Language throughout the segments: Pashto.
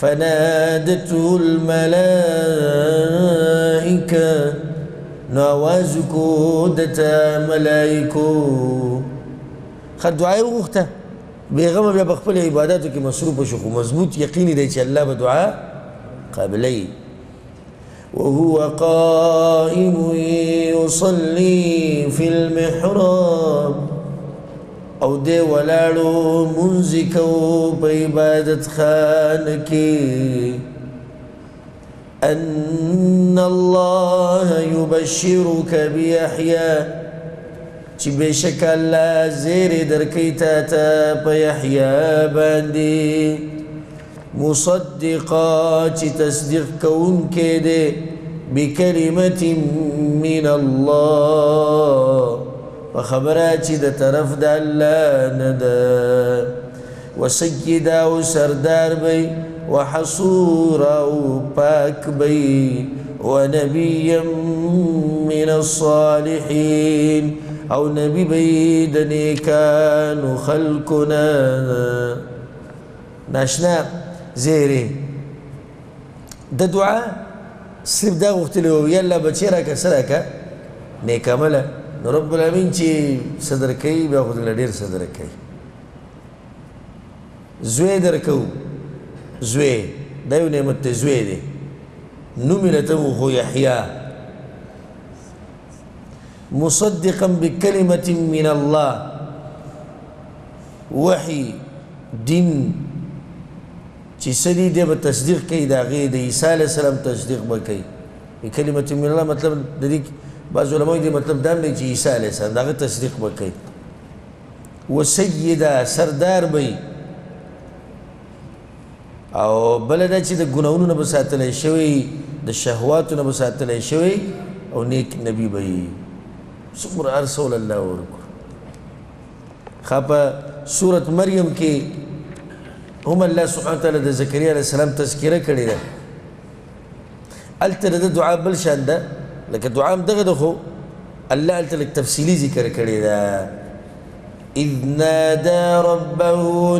فنادته الملائكة نوازكو دتا ملائكو خد دعائي وغخته بیغم بیا بخپل عباداتو کی مصروف شو خو مضبوط یقینی دی چې الله به دعا قابلی وهو قائم يصلي في المحراب او دی ولاړو منځ کو په عبادت خانه کې ان الله يبشرك بيحيى چې بشک الله زیر درکې تا ته په یحیی باندې مصدقا چې تصدیق کوونکی دی بکلمة من الله په خبره چې د طرف د الله نه ده وسیدا او سردار بی وحصورا او پاک بی ونبیا من الصالحین او نبی بی د نیکانو خلقنا ناشنا زیری د دعا صرف دا غوښتلی و یالله بچی راکړه څه راکړه نیک عمله نو رب العالمین چې څه درکوي بیا خو درله ډېر څه درکوي زوی درکوو زوی دا یو نعمت دی زوی دی نوم یې راته خو یحیی مصدقا بكلمة من الله وحي دين چې سدي دی به تصدیق کوي د هغې د عیسی علیه السلام تصدیق به کوي بکلمة من الله مطلب د دې بعض علماء دې مطلب دا هم دی چې عیسی علیه السلام د هغه تصدیق به کوي وسیده سردار به او بله دا چې د ګناهونو نه به ساتلی شوی د شهواتو نه به ساتلی شوی او نیک نبی به وي څومره هر څه الله ورکړو ښه په سورت مریم کې هم الله سبحانه وتعالی د زکریا علیه السلام تذکره کړې ده هلته د دعا بل شان ده لکه دعا هم دغه ده خو الله هلته لږ تفصیلي ذکر کړې ده إذ نادى ربه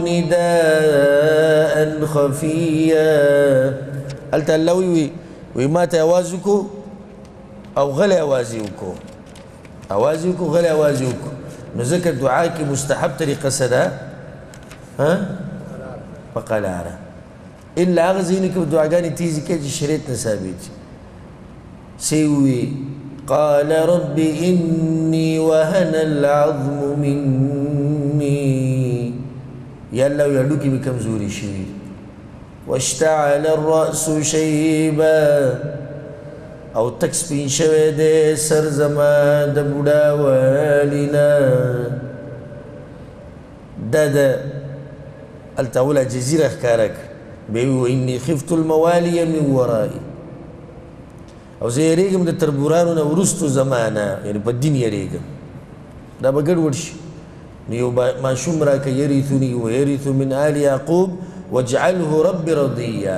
نداء خفيا هلته الله وی ما ته اواز وکړو او غلی اواز یې وکړو اواز یې وکړو غلی اواز یې وکړو نو ځکه دعا کې مستحب طریقه څه ده په قلاره الا هغه ځایونو کې دعاګانې تیزې کوي چې شریعت نه ثابت څه ووي قال رب إني وهن العظم مني یا الله وی هډوکي مې کمزوري شوي واشتعل الرأس شيبا او تک سپین شوی دی سر زما د بوډاوالي نه دا د هلته اوله جزیره ښکاره کړه بیا یې واني خفت الموالي من ورائي او زه یریږم د تربورانو نه وروستو زمانه یعنې په دین یریږم دا به ګډوډ شي نو یو ماشوم راکړه یریثني ویریث من آل یعقوب واجعله رب رضیا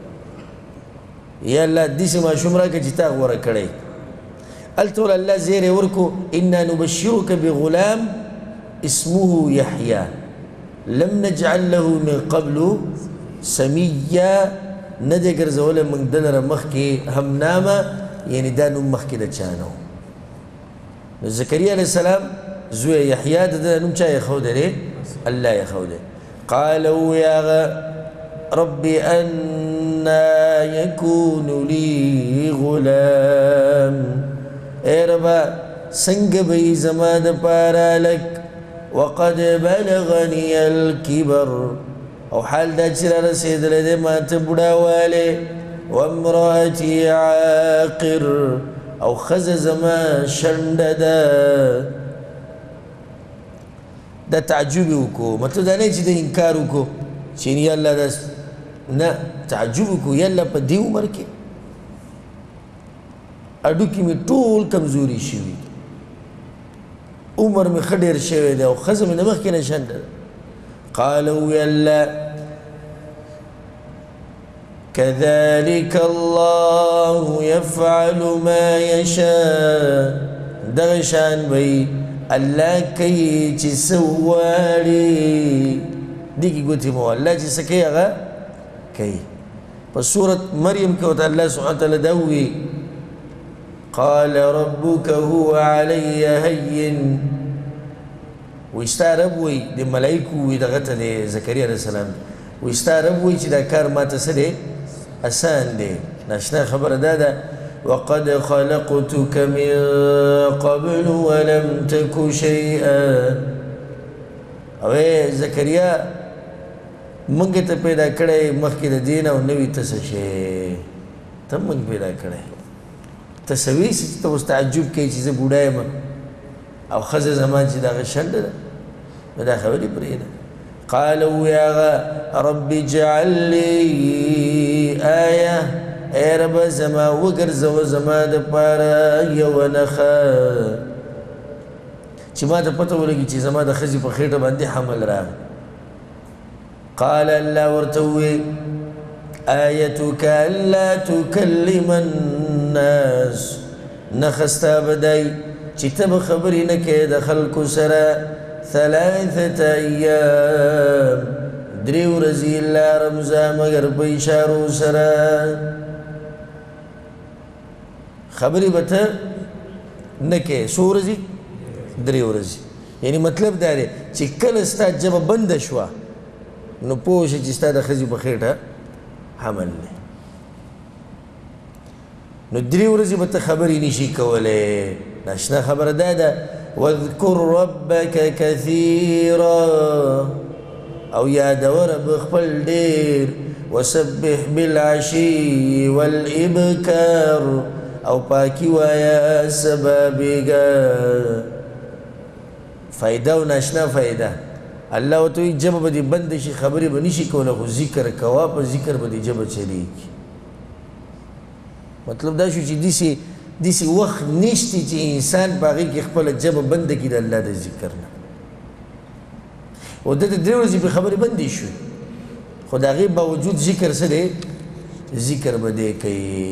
یا الله داسې ماشوم راکړه چې تا غوره کړی هلته ول الله زیری ورکو انا نبشرک بغلام اسمه یحیی لم نجعل له من قبل سمیا نه دی ګرځولی موږ ده لره مخکې همنامه یعنې دا نوم مخکې د چا نه و نو زکریا علیه السلام زوی یحیی د ده نوم چا ایښودی دی الله ایښودی قال ووی هغه رب انا یکون لی غلام ای ربه څنګه به یي زما دپاره هلک وقد بلغني الكبر او حال دا چې را رسېدلی دی ما ته بوډاوالی وامرأتي عاقر او ښځه زما شنډه ده دا تعجب یې وکړو مطلب دا نه چې د انکار وکړو چې یا الله دا نه تعجب وکړو یا الله په دې عمر کې هډوکي مې ټول کمزوري شوي عمر مې ښه ډېر شوی دی او ښځه مې د مخکې نه شنډه ده قال وی الله كذلك الله يفعل ما يشاء دغه شان وی الله کوي چې څه وغواړي دې کې ګوتې مو الله چې څه کوي هغه کوي په سورة مریم کې ورته الله سبحانه وتعالی دا ووایي قال ربك هو علي هين وایي ستا رب وایي د ملایکو وایي دغه ته د زکریا علیه السلام وایي ستا رب وایي چې دا کار ماته څه دی آسان دی ناشنا خبره دا ده وقد خلقتك من قبل ولم تك شيئا او زکریا موږ ته پیدا کړی مخکې د دین او نوي ته څه شی ته موږ پیدا کړی ته څه وایي چې ته اوس تعجب کوې چې زه بوډا یم او ښځه زما چې دغه شنډه ده نو دا خبرې پرېږده قال ووایي هغه رب اجعل لي آیه ای ربه زما وګرځوه زما دپاره یوه نښه چې ما ته پته ولګي چې زما د ښځې په خېټه باندې حمل راغی قال الله ورته ووایي آیتک الا تکلم الناس نښه ستا به دی چې ته به خبرې نه کوې د خلکو سره 3 ایام 3 ورځې الا رمزه مګر په اشارو سره خبرې به ته نه کوې څو ورځې 3 ورځې یعنی مطلب دا دی چې کله ستا ژبه بنده شوه نو پوه شه چې ستا د ښځې په خېټه حمل دی نو 3 ورځې به ته خبرې نشي کولی ناشنا خبره دا ده واذکر ربک کثیرا او یادوه رب خپل ډېر وسبح بالعشي والابکار او پاکی وایه سبا بیګا فایده او ناشنا فایده الله ورته وایي ژبه به دې بنده شي خبرې به نشي کولی خو ذکر کوه په ذکر به دې ژبه چلېږي مطلب دا شو چې داسې وخت نشته چې انسان په هغې کې خپله ژبه بنده کړي د الله د ذکر نه او ده د 3 ورځې پرې خبرې بندې شوې خو د هغې باوجود ذکر څه دی ذکر به دی کوي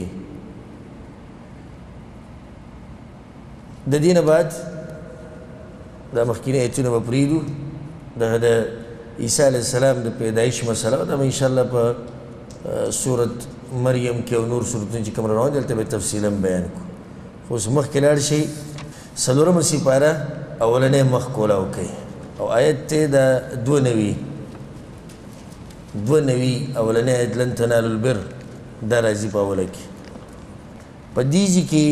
د دې نه بعد دا مخکینی ایتونه به پرېږدو دغه د عیسی علیه السلام د پیدایش مسله دا به انشاءالله په سورت مریم کې او نور سورتونه چې کوم روان دي هلته به تفصیلا بیان کړو خو اوس مخکې لاړ شئ 4مه سپاره اولنی مخ کولاو کوي او آیت ته د 92 اولنی آیت لن تنالوا البر دا راځي په اوله کې په دې ځای کې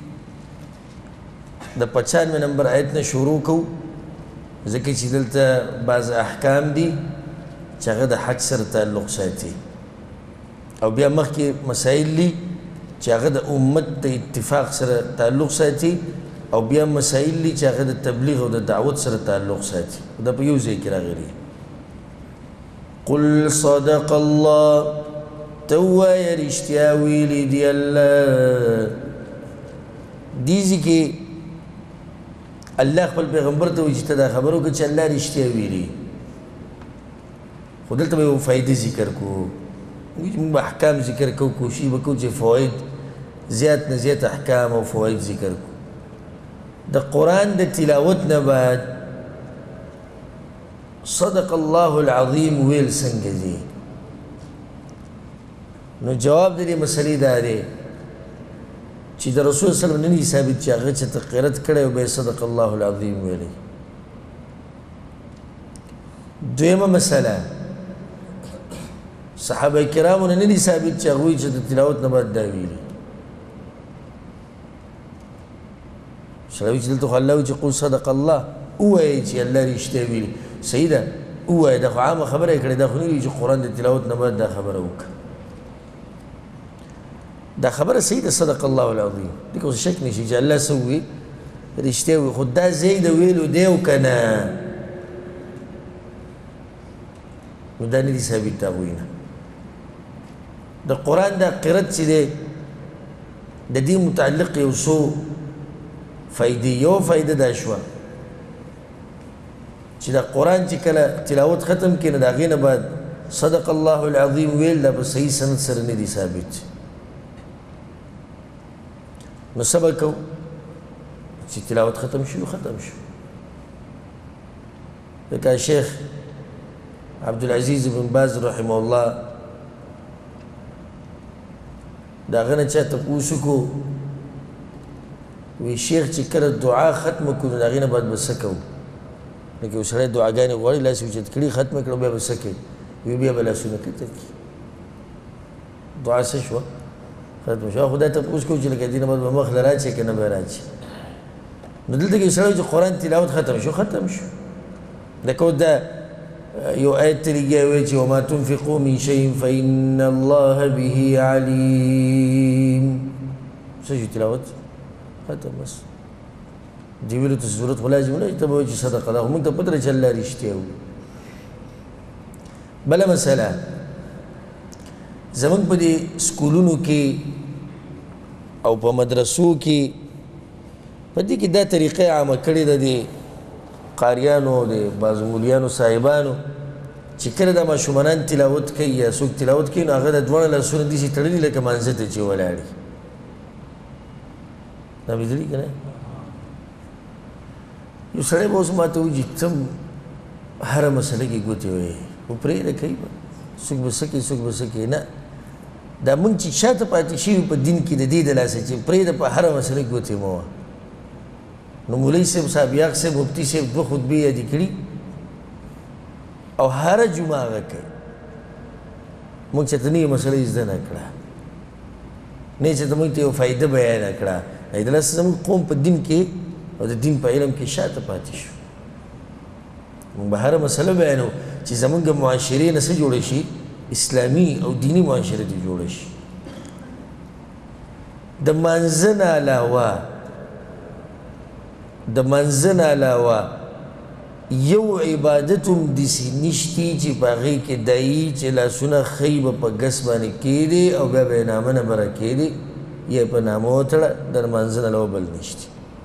د 95 نمبر آیت نه شروع کوو ځکه چې دلته بعض احکام دي چې هغه د حج سره تعلق ساتي او بیا مخکې مسایل دي چې هغه د امت د اتفاق سره تعلق ساتي او بیا مسایل دي چې هغه د تبلیغ او د دعوت سره تعلق ساتي دا په یو ځای کې راغلي قل صدق الله ته ووایه رښتیا ویلي دي الله دې ځای کې الله خپل پیغمبر ته وایي چې ته دا خبره وکړه چې الله رښتیا ویلي خو دلته به یو فایدې ذکر کوو موږ به احکام ذکر کوو کوشش به کوو چې فواید زیات نه زیات احکام او فواید ذکر کوو د قرآن د تلاوت نه بعد صدق الله العظیم ویل څنګه دي نو جواب د دې مسلې دا دی چې د رسول صلی الله علیه وسلم نه دي ثابت چې هغه چېرته قرت کړی او به یې صدق الله العظیم ویلی دویمه مسله صحابه کرامو نه دي ثابت چې هغوی چې د تلاوت نه بعد دا ویلي شلوي چې دلته خو الله وایي چې قل صدق الله ووایي چې الله رښتیا ویلي صحیح ده ووایي دا خو عامه خبره یې کړې دا خو نه وي چې قرآن د تلاوت نه بعد دا خبره وکړه دا خبره صحیح ده صدق الله العظیم دې اوس شک نشي چې الله څه ووایي رښتیا وایي خو دا ځای د ویلو دی او که نه نو دا نه دي ثابت د هغوی نه د قرآن دا قرت چې دی د دې متعلق یو څو فایدې یو فایده دا شوه چې دا قرآن چې کله تلاوت ختم کړي نو د هغې نه بعد صدق الله العظیم ویل دا په صحیح سند سره نه دي ثابت نو څه به کوو چې تلاوت ختم شو ختم شو لکه شیخ عبدالعزیز بن باز رحمه الله د هغه نه چا تپوس وکړو وی شیخ چې کله دعا ختمه کړو نو د هغې نه بعد به څه کوو لکه یو سړی دعاګانې غواړي لاس یې اوچت کړي ختمه کړه بیا به څه کوي وی بیا به لاسونه کته کړي دعا څه شوه ختمه شوه خدای تپوس کوو چې لکه دې نه بعد به مخ له راچې که نه به راچې نو دلته کې یو سړی چې قرآن تلاوت ختم شو ختم شو لکه اوس دا یو آیت ترېږي وایي چې وما تنفقوا من شیء فإن الله به علیم څه شو تلاوت ختم بس دې ویلو ته ضرورت خو لازم نه ته به وایي چې صدقه ده خو موږ ته پته ده چې الله رښتیا وایي بله مسله زموږ په دې سکولونو کې او په مدرسو کې په دې کې دا طریقه عامه کړې ده د قاریانو د بعضو مولیانو صاحبانو چې کله دا ماشومانان تلاوت کوي یا څوک تلاوت کوي نو هغه د دواړه لاسونه داسې تړلي لکه مانځه ته چې ولاړي دا لیدلي که نه یو سړی به اوس ما ته وایي چې ته هره مسله کې ګوتې وایې خو پرېږده کوي به څوک به څه کوي څوک به څه کوي نه دا موږ چې شاته پاتې شوي په دین کې د دې د لاسه چې پرېږده په هره مسله کې ګوتې مه وه نو مولوی صاحب صاحبیاق صاحب مفتی صاحب دوه خطبې یادې کړي او هره جمعه هغه کوي موږ چېرته نوې مسله یې زده نه کړه نه یې چېرته موږ ته یو فایده بیانه کړه دلاسه زموږ قوم په دین کې او د دین په علم کې شاته پاتې شو موږ به هره مسله بیانو چې زموږ معاشرې نه څه جوړه شي اسلامي او دیني معاشره دې جوړه شي د مانځه نه علاوه د منځه نه علاوه یو عبادت هم داسې نشتی چې په هغې کې دا یي چې لاسونه ښی به په ګس باندې کېدې او بیا به یې نامه نه بره کېدې یا په نامه وتړه د منځه نه علاوه بل نشتی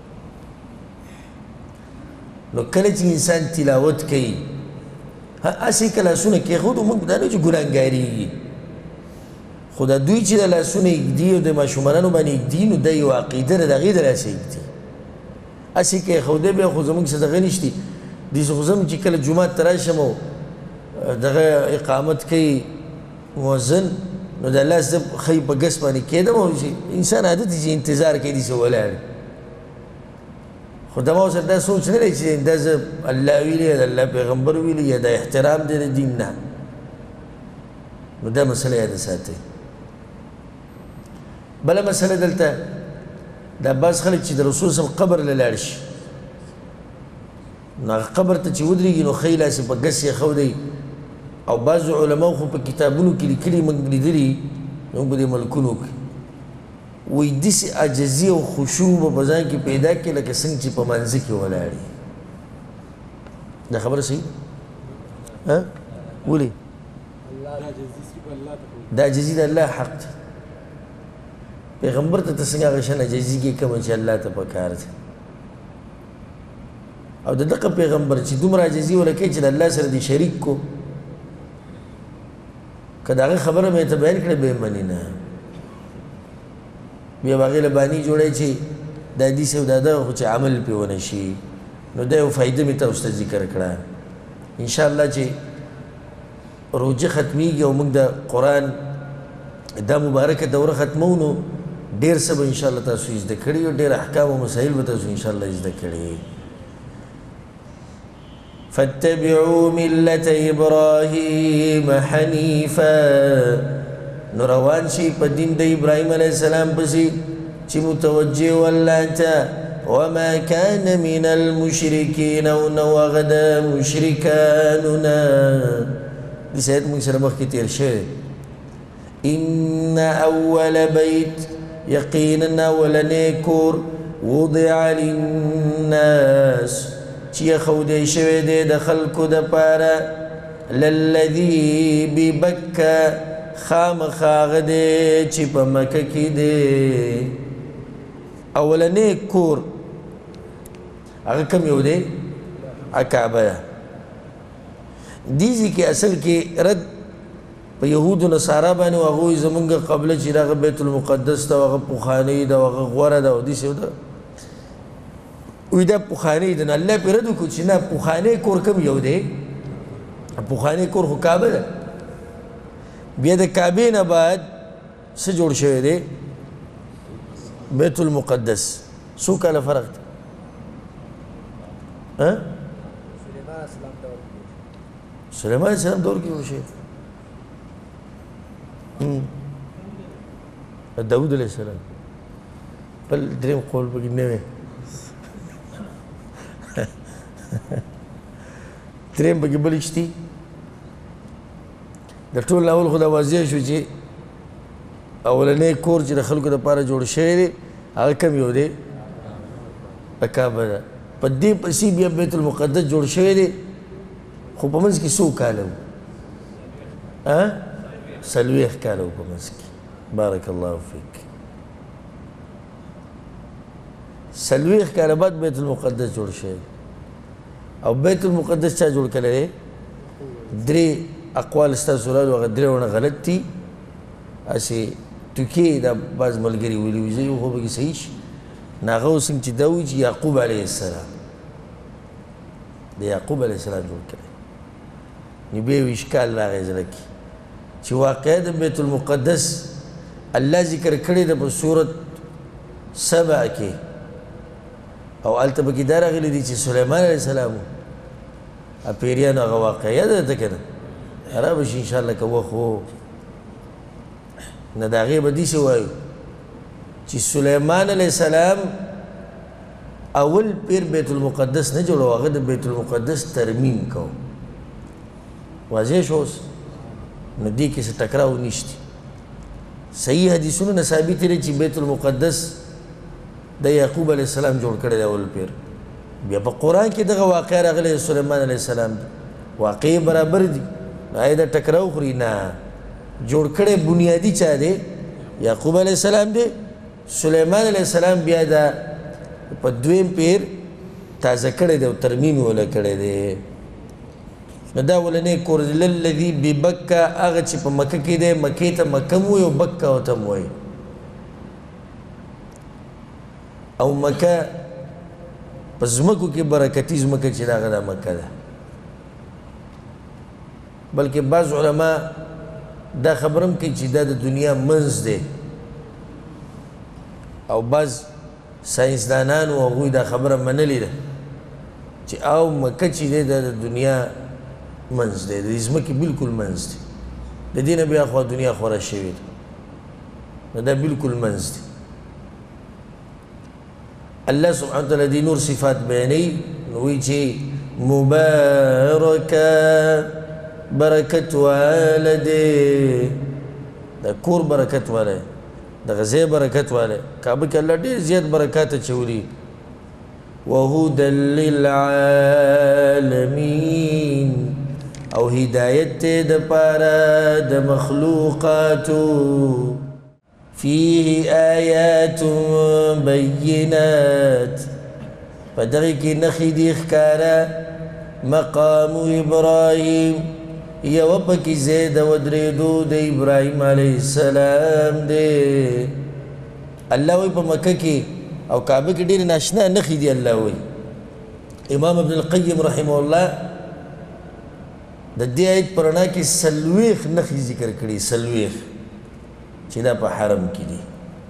نو کله چې انسان تلاوت کوي هسې که لاسونه کېښودو موږ دا نه چې ګناهګارېږي خو دا دوی چې د لاسونه ږدي او د ماشومانانو باندې ږدي نو دا یو عقیده ده د هغې د لاسه ږدي هسې که یې ښوده بیا خو زموږ څه دغه نشتي داسې خو زه چې کله جومات ته راشم او دغه اقامت کوي مؤذن نو د لاس زه ښی په ګس باندې کېدم او انسان عادت چې انتظار کوي داسې ولاړ خو دما ورسره دا سوچ نه دی چې دا زه الله ویلي یا د الله پیغمبر ویلي یا د احترام دی د دین نه نو دا مسله یاده ساتئ بله مسله دلته دا بعض خلک چې د رسول صلی قبر له لاړ شي نو هغه قبر ته چې ودرېږي نو ښی لاس یې په ګس یې ښودی او بعضو علماو خو په کتابونو کې لیکلي موږ لیدلي موږ په دې ملکونو کې وایي داسې عاجزي او خشوع به په ځان کې پیدا کړي لکه څنګه چې په منځه کې ولاړ دا خبره صحیح ولې دا عاجزي د الله حق دی پیغمبر ته ته څنګه هغه شان عاجزي کې کومه چې الله ته پکار دی او د دغه پیغمبر چې دومره عاجزي وله کوي چې د الله سره دې شریک کو که د هغه خبره مې ته بیان کړې به یې منې نه بیا به هغې له باني جوړی چې دا حدیث او دا ده خو چې عمل پرې ونه شي نو دا یو فایده مې تاسو ته ذکر کړه انشاءالله چې روجه ختمیږي او موږ د قرآن دا مبارکه دوره ختمو نو ډېر څه به انشاءالله تاسو زده کړي او ډېر احکام او مسایل به تاسو انشاءالله زده کړي فاتبعوا ملة إبراهيم حنيفا نو روان شي په دین د ابراهیم علیه السلام پسې چې متوجه والله ته وما كان من المشركين او نو هغه د مشرکانو نه داسې آیت موږ سره مخکې تېر شوی إن أول بيت يقينا اولنی کور وضع للناس چې خودی شوی دی د خلکو دپاره للذي ببکه خامخا هغه دی چې په مکه کې دی اولنی کور هغه کوم یو دی کعبه ده دې ځای کې اصل کې رد په یهودو نصارا باندې و هغوی زمونږ قبله چې دغه بیت المقدس ته هغه پخوانۍ ده هغه غوره ده او داسې ده وی دا پخوانۍ ده نو الله پرې رد وکړو چې نه پخوانی کور کوم یو دی پخوانی کور خو کعبه ده بیا د کعبې نه بعد څه جوړ شوی دی بیت المقدس څو کاله فرق دی سلیمان علیه السلام دور کې جوړ شوی داود علیه السلام بل دریم قول پکې نه وی دریم پکې بل شتي د ټول اول خو دا واضح شو چې اولنی کور چې د خلکو دپاره جوړ شوی دی هغه کم یو دی د کعبه ده په دې پسې بیا بیت المقدس جوړ شوی دی خو په منځ کې څو کاله و 40 کاله و په منځ کې بارک الله فیک 40 کاله بعد بیت المقدس جوړ شوی او بیت المقدس چا جوړ کړی دی درې اقوال ستاسو رالو هغه درېونه غلط دي هسې ټوکې دا بعض ملګري ویلي وي زه یو خو پکې صحیح شي نو هغه اوس چې دا وایي چې یعقوب علیه السلام د یعقوب علیه السلام جوړ کړی نو بیا یو اشکال راغی زړه کې چې واقعه د بیت المقدس الله ذکر کړی ده په صورت 7 کې او هلته پکې دا راغلی دي چې سلیمان علیه السلام پیریانو هغه واقعه یاده ده که نه را به شي انشاءالله که وخت و نه د هغې به داسې وایو چې سلیمان علیه السلام اول پیر بیت المقدس نه جوړو هغه د بیت المقدس ترمیم کو واضح شو اوس نو دې کې څه ټکراو نشته صحیح حدیثونو نه ثابت دی چې بیت المقدس د یعقوب علیه السلام جوړ کړی دی اول پیر بیا په قرآن کې دغه واقع راغلی سلیمان علیه السلام دی واقع برابر دي آیا دا ټکراو خوري نه جوړ کړی بنیادي چا دی یعقوب علیه السلام دی سلیمان علیه السلام بیا دا په دویم پیر تازه کړی دی او ترمیم یې وله کړی دی نو دا اولنی کور دی للذي ببکه هغه چې په مکه کې دی مکې ته مکه م وایي او بکه ورته م وایي او مکه په ځمکو کې برکتي ځمکه چې د هغه دا مکه ده بلکې بعض علما دا خبرم کوي چې دا د دنیا منځ دی او بعض ساینسدانانو هغوی دا خبره منلې ده چې او مکه چې دی دا د دنیا منځ دی د ځمکې بلکل منځ دی د دې نه بیا خوا دنیا خوره شوې ده نو دا بلکل منځ دی الله سبحانه وتعالی دی نور صفات بیانوي نو وایي چې مبارکه برکت واله دی د کور برکت واله د غذا برکت واله کعبه کې الله ډېر زیات برکات اچولي وهدى للعالمین او هدایت دی دپاره د مخلوقاتو فيه آيات بينات فدغه نخي دي ښکاره مقام ابراهيم یو پکې زید ودرېدو د ابراهیم علیه السلام دی الله وایي په مکه کې او کعبه کې ډېرې ناشنا نښې دي الله وایي امام ابن القیم رحمه الله د دې آیت په رڼا کې 40 نښې ذکر کړي 40 چې دا په حرم کې دي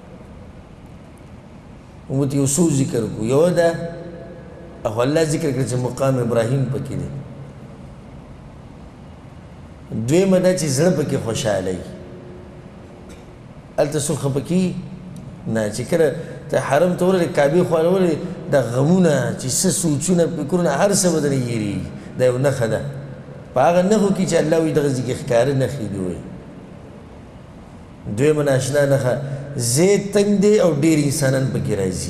موږ یو څو ذکر کو یو ده او الله ذکر کړي چې مقام ابراهیم پکې دی دویمه ده چې زړه پکې خوشحاله وي هلته څوک خفه کېږي نه چې کله ته حرم ته ورغلې کعبې خواله ورغلې دا غمونه چې څه سوچونه فکرونه هر څه به درنه هېرېږي دا یو نښه ده په هغه نښو کې چې الله وایي دغه ځای کې ښکاره نښې دي وایي دویمه ناشنا نښه ځای تنګ دی او ډېر انسانان پکې راځي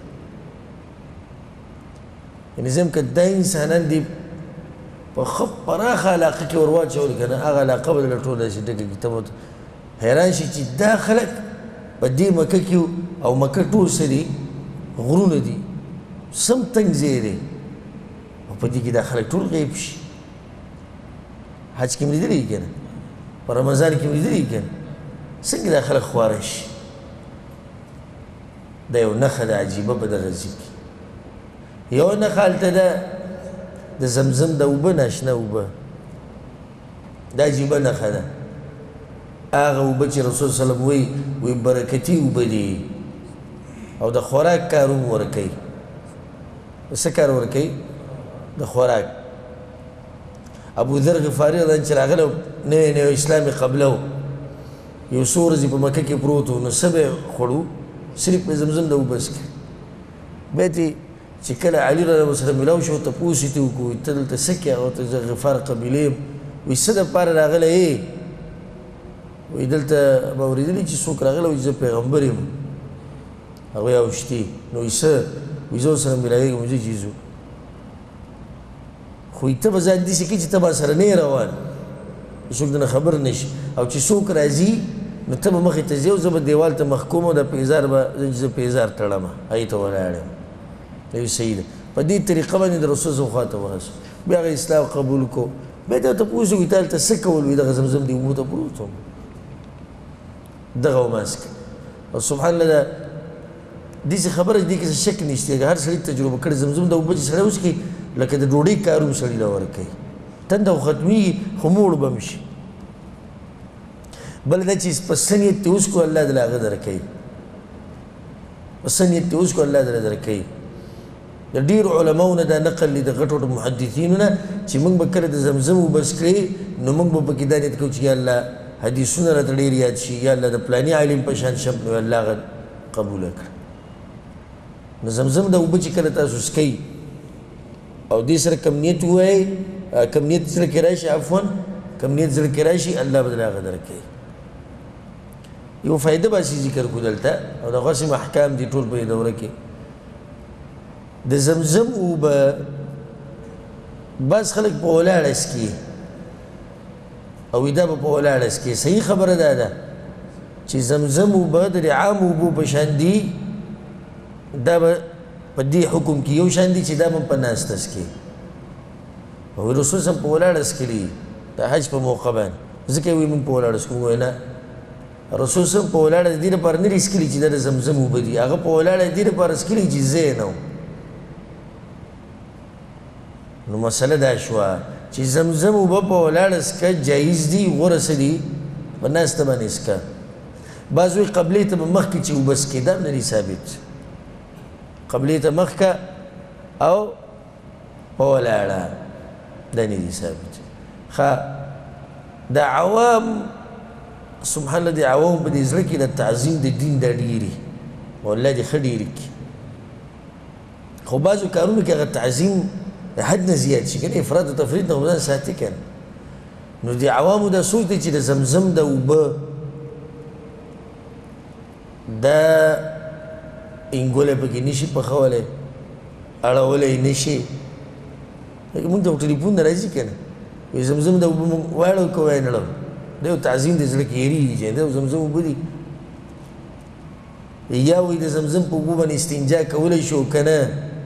یعنې زم که دا انسانان دي په ښه پراخه علاقه کې ور واچول که نه هغه علاقه به درله ټوله شي ډکه کړي ته به حیران شي چې دا خلک په دې مکه کې او مکه ټول څه دي غرونه دي سم تنګ ځای دی او په دې کې دا خلک ټول غیب شي حج کې مې لیدلي که نه په رمضان کې مې لیدلي که نه څنګه دا خلک خواره شي دا یو نښه ده عجیبه په دغه ځای کې یو نښه هلته ده د زمزم د اوبه ناشنه اوبه دا عجیبه نښه ده هغه اوبه چې رسول صلی الله علیه وسلم وایي برکتي اوبه دي او د خوراک کار هم ورکوي. څه کار ورکوي؟ د خوراک. ابو ذر غفاري رضی الله عنه چې راغلی نوی نوی اسلام قبله و، یو څو ورځې په مکه کې پروت و، نو څه به یې خوړو؟ صرف په زمزم د اوبه څښي. بیا یې چې کله علي رضی الله ورسره میلاو شو تپوس یې ترې وکړو ته دلته څه کوې؟ هغه ته زه غفار قبیلې یم. وایي څه دپاره راغلی یې؟ وایي دلته به اورېدلي چې څوک راغلی وایي زه پیغمبر یم. هغوی اوښتي. نو وایي څه؟ وایي زه ورسره میلاوېږم زه چې ځو. خو ته به ځان داسې کړي چې ته به سره نه یې روان، څوک درنه خبر نه شي، او چې څوک راځي نو ته به مخې ته ځې او زه به دیوال ته مخ کوم او دا پیزار به زه پیزار تړم، هغې ته ولاړ یم. وایي صحیح ده. په دې طریقه باندې د رسول صلی خوا ته ورسو. بیا هغه اسلام قبول کو. بیا ته تپوس وکړي تا هلته څه کول؟ وایي دغه زمزم دې اوبو ته پروت وم، دغه وماسک. او سبحان الله دا داسې خبره دې کې څه شک نشته. هر سړي تجربه کړې زمزم د اوبه چې سړی وڅښي لکه د ډوډۍ کار هم سړي له ورکوي، تنده خو ختمېږي خو موړ به هم شي. بل دا چې په څه نیت دې وڅښو الله دې له هغه درکوي، په څه نیت دې وڅښو الله دې له درکوي. د ډېرو علماو نه دا نقل دی د غټو غټو محدثینو نه چې موږ به کله د زمزم اوبه څښلې نو موږ به پکې دا نیت کوو چې یا الله حدیثونه راته ډېر یاد شي، یا الله د فلاني عالم په شان شم، نو الله هغه قبوله کړه. نو زمزم د اوبه چې کله تاسو څښئ او دې سره کم نیت ووایئ، کم نیت زړه کې راشي، عفوا کم نیت زړه کې راشي، الله به هغه درکوي. یو فایده باسي ذکر کو دلته او د غسم احکام دي ټول په دې دوره کې. د زمزم اوبه بعض خلک په ولاړه څښي او دا به په ولاړه څښي. صحیح خبره دا ده چې زمزم اوبه د عام اوبو په شان دي، دا به په دې حکم کې یو شان دي چې دا به په ناسته څښي. او رسول صلی په ولاړه څښلي د حج په موقع باندې، ځکه یې وایي موږ په ولاړه څښو. وایي نه، رسول صلی په ولاړه د دې لپاره نه دي څښلي چې دا د زمزم اوبه دي، هغه په ولاړه د دې لپاره څښلي چې ځای نه و. نو مسله دا شوه چې زمزم اوبه په ولاړه څښه جایز دي، غوره څه دي؟ په ناسته باندې څښه. بعض وایي قبلې ته به مخکې چې اوبه څښې، دا هم نه دي ثابت. قبلې ته مخکې او په ولاړه دا نه دي ثابت. ښه د عوام سبحان الله د عوام په دې زړه کې د تعظیم د دین دا ډېري والله دې ښه ډېري کړي، خو بعضو کارونو کې هغه تعظیم د حد نه زیات شي که نه، افراط و تفریط نه خو ځان ساتي که نه. نو د عوامو دا سوچ دی چې د زمزم د اوبه دا انګولی پکې نشي پخولی، اړولی نشي. مونږ ته ټلیفون نه راځي که نه، وایي زمزم د اوبه مونږ واړو که وایي نه اړوو. دا یو تعظیم دی زړه کې هېرېږي چې دا زمزم اوبه دي. یا وایي د زمزم په اوبو باندې استنجا کولی شو که نه.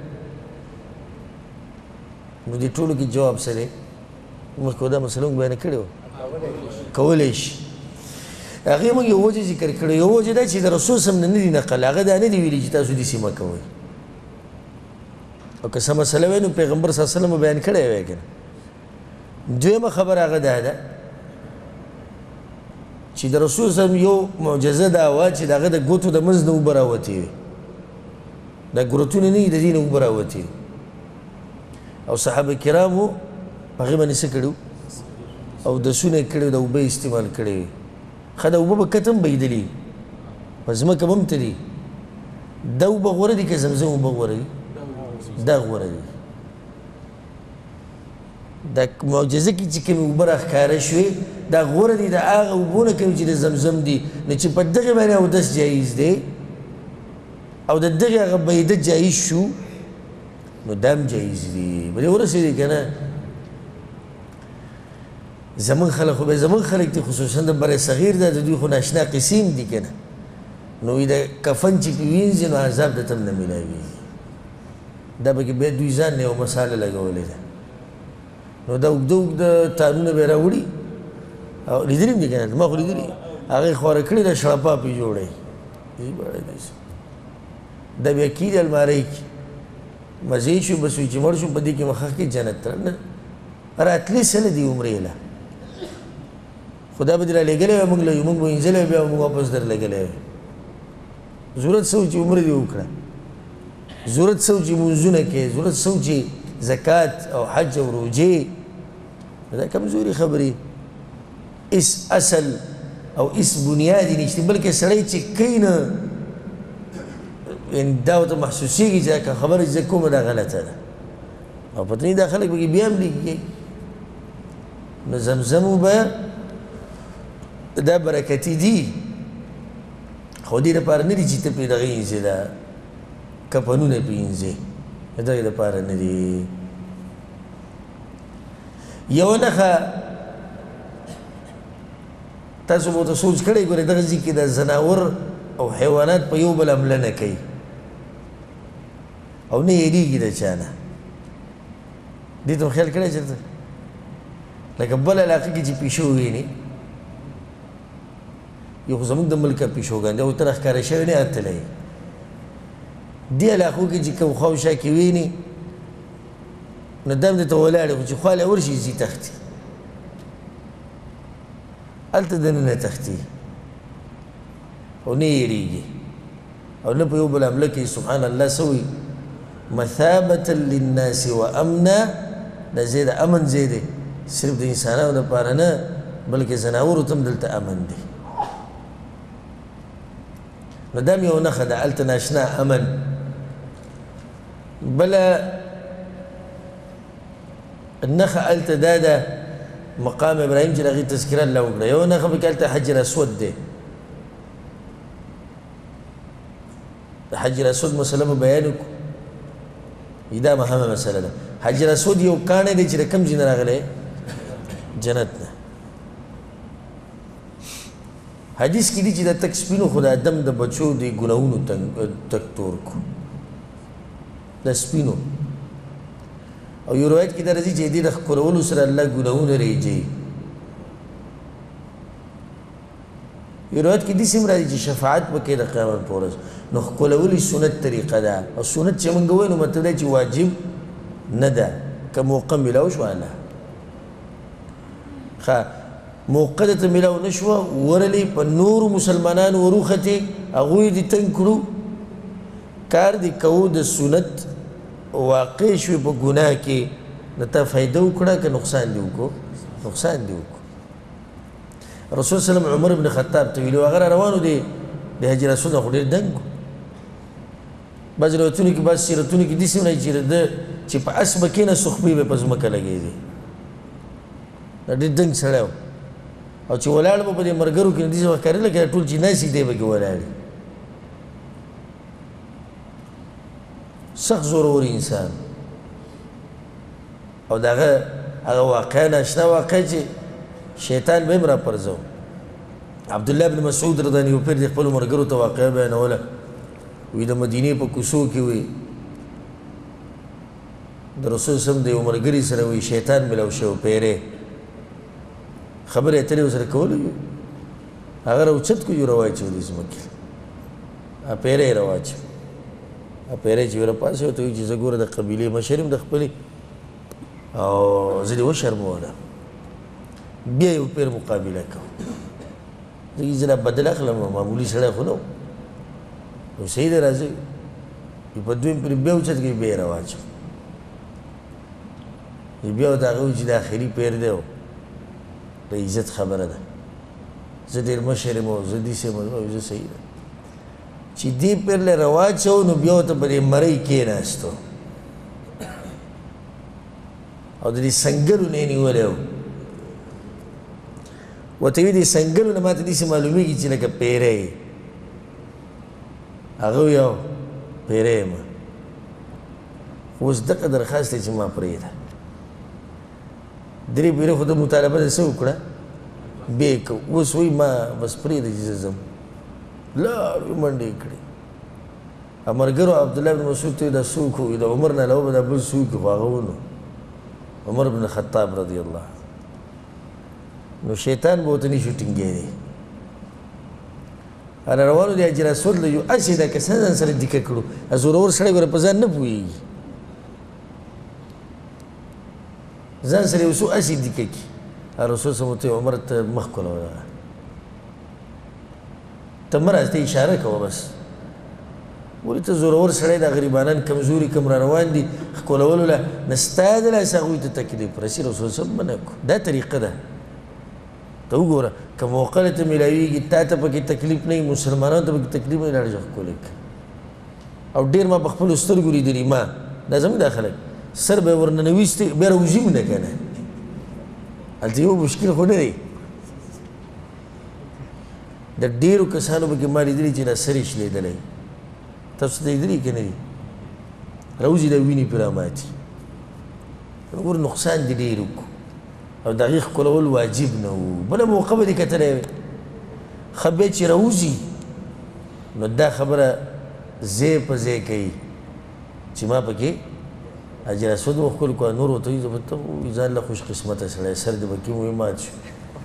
نو دې ټولو کې جواب څه دی؟ مخکې دا مسله موږ بیانه کړې وه، کولی شي. هغې موږ یو وجه ذکر کړی، یو وجه دا چې د رسول صلی الله علیه وسلم نه دي نقل، هغه دا نه دي ویلي چې تاسو داسې مه کوئ. او که څه مسله وی نو پیغمبر صلی الله علیه وسلم بیان کړی وی که نه. دویمه خبره هغه دا ده چې د رسول صلی الله علیه وسلم یو معجزه دا وه چې د هغه د ګوتو د منځ نه اوبه راوتې وې، دا ګروتونه نه دي د دې نه اوبه راوتې وې. او صحابه کرامو هغې باندې څه کړي او دسونه یې کړي، د اوبه استعمال کړی وي. ښه د اوبه به کته هم بهېدلي، په ځمکه به هم تلي. دا اوبه غوره دي که زمزم اوبه غوره دي؟ دا غوره دي. دا معجزه کې چې کومې اوبه راښکاره شوې دا غوره دي د هغه اوبو نه کوي چې د زمزم دي. نو چې په دغې باندې اودس جایز دی او د دغې هغه بهېده جایز شو نو دا هم جایز دي. بلې ورسېدې که نه. زمونږ خلک خو به زمونږ خلک دي، خصوصا د بر صغیر دا د دوی خو ناشنا قسم دي که نه. نو وایي د کفن چې پې وینځي نو عذاب درته هم نه میلاوېږي. دا پکې بیا دوی ځان نه یو مساله لګولې ده. نو دا اوږده اوږده تارونه به یې راوړي او لیدلي هم دي که نه، ما خو لیدلي، هغې خواره کړي ده شړپا پې جوړوي. دا بیا کېږي المارۍ کې مزې شو بس وي چې مړ شو په دې کې مخه کې جنت ته نه راتلې څه نه دي عمرې له. خو دا به دې را لېږلی وی موږ له موږ به وینځلی بیا به موږ واپس در لېږلی وی ضرورت څه و چې عمره دې وکړه ضرورت څه و چې مونځونه کوې ضرورت څه و چې زکات او حج او روجې دا کمزوري خبرې هېڅ اصل او هېڅ بنیاد یې نشته بلکې سړی چې کوي نه دا ورته محسوسېږي چې دا خبره چې زه کومه دا غلطه ده او پته نه دا خلک پکې بیا هم لږ نو زمزم به دا برکتي دي خو دې دپاره نه دي چې ته پرې دغه وینځې دا کفنونه پرې وینځې د دغې دپاره نه دي یوه نښه تاسو به ورته سوچ کړی ګورئ دغه ځای کې د ځناور او حیوانات په یو بل حمله نه کوي او نه یېرېږي د چا نه دې ته خیال کړی چېرته لکه بل علاقه کې چې پیشو ویني یو خو زموږ د ملکه پیشوګان دی او ته راښکاره شوی نه اتلی دې علاقو کې چې کوم خوا او شا کې ویني نو دا هم درته ولاړې خو چې خواله ورشي ځي تښتي هلته دننه تښتي او نه یېرېږي او نه په یو بل حمله کوي سبحان الله څه وایي مثابة للناس وامنا دا ځای د امن ځای دی صرف د انسانانو دپاره نه بلکې ځناورو ته هم دلته امن دی نو دا هم یو نښه ده هلته ناشنا امن بله نښه هلته دا ده مقام ابراهیم چې د هغې تذکره الله وکړه یو نښه پکې هلته حجر اسود دی د حجر اسود مسله به بیان وکړو دا مهمه مسله ده حجر اسود یو کاڼی دی چې د کوم ځای نه راغلی جنت نه حدیث کې دي چې دا تک سپینو خو د ادم د بچو د ګناهونو تک تور کو د سپینو او یو روایت کې دا راځي چې دې د ښکلولو سره الله ګناهونه ریجوي یو روایت کې داسې هم راځي چې شفاعت پکې د قیامت په ورځ نو ښکلول سنت طریقه ده او سنت چې موږ وایو نو مطلب دی چې واجب نه ده که موقع میلاو شوه نه ښه موقع درته میلاو نه شوه ورلې په نورو مسلمانانو وروختې هغوی دې تنګ کړو کار دې کوو د سنت واقع شوې په ګناه کې نو تا فایده وکړه که نقصان دې وکړو نقصان دې وکړو رسول صلی الله علیه وسلم عمر بن خطاب ته ویلي هغه را روانو دی د حجر اسود نه خو ډېر دنګ و بعض روایتونو کې بعض سیرتونو کې داسې وایي چې ده چې په اس به کېناست خپې به په ځمکه لګېدې دا ډېر دنګ سړی و او چې ولاړ به په دې ملګرو کې نو داسې وخت ښکارېده لکه ټول چې ناست دی به کې ولاړې سخت زورور انسان او د هغه واقعه ناشنا واقع چې شیطان به هم راپرځو عبدالله بن مسعود رضی یو پیر د خپلو ملګرو ته واقعه بیانوله وی د مدینې په کوڅو کې وی د رسول صلی د یو ملګري سره وی شیطان ملو شو پیرې خبرې اترې ورسره کولی هغه راوچت کړو یو راواچولې ځمکې پیرې یې راواچو پیرې چې راپاسې ورته وایي چې زه ګوره د قبیلې مشر یم د خپلې او زه دې وشرموله بیا یو پیر مقابله کوو زه لا بدل اخلم معمولي سړی خو نه و نو صحیح دی راځئ په دویم پرې بیا اوچت کړي بیا یې راواچو بیا ورته هغه وایي چې د آخري پیر دی د عزت خبره ده زه ډېر مشر یم او زه داسې یم زه صحیح ده چې دې پیر له راواچو نو بیا ورته په دې مرۍ کېناستو او د دې سنګلو نه یې نیولی و ورته وایي دې سنګلو نه ماته داسې معلومېږي چې لکه پیری یې هغه وایي او پیری یم خو اوس دغه درخواست دی چې ما پرېږده درې پیرې خو د مطالبه د څه وکړه بیا یې کو اوس وایي ما بس پرېږده چې زه ځم لاړو یې منډې یې کړې ملګرو عبدالله بن مسعود ته وایي دا څوک و د عمر نه علاوه به دا بل څوک خو هغه ونو عمر بن خطاب رضی الله نو شیطان به ورته نشو ټینګېدی هله روانو دی حجر اسود له یو هسې دا کسان ځان سره دیکه کړو زورور سړی ګوره په ځان نه پوهېږي ځان سره یو څو هسې دیکه کړي رسول صلی الله علیه وسلم عمر ته مخ کوله ته مه راځه ته اشاره کوه بس ولې ته زورور سړی دا غریبانان کمزوري کم را روان دي ښکلولو له نه ستا د لاسه هغوی ته تکلیف رسي رسول صلی الله علیه وسلم منع کړو دا طریقه ده ته وګوره که موقع ته میلاویږي تا ته پکې تکلیف نه وي مسلمانانو ته پکې تکلیف نه وي لاړ شه ښکلی کړه او ډېر ما په خپلو سترګو لیدلي ما دا زموږ دا خلک سر به یې ورننویستې بیا راوځي مو نه که نه هلته یو مشکل خو نه دی د ډېرو کسانو پکې ما لیدلي چې دا سر یې شلېدلی تاسو ته لیدلي که نه دي راوځي دا وینې پرې راماتي ګوره نقصان دې ډېر وکړو او د هغې ښکلول واجب نه و بله موقع به دې کتلی وې ښه بیا چې راوځي نو دا خبره ځای په ځای کوي چې ما پکې حجر اسود وښکل کړه نور ورته وایي زه به ته وایي ځان له خوش قسمته سړی سر دې به کې مو مات شو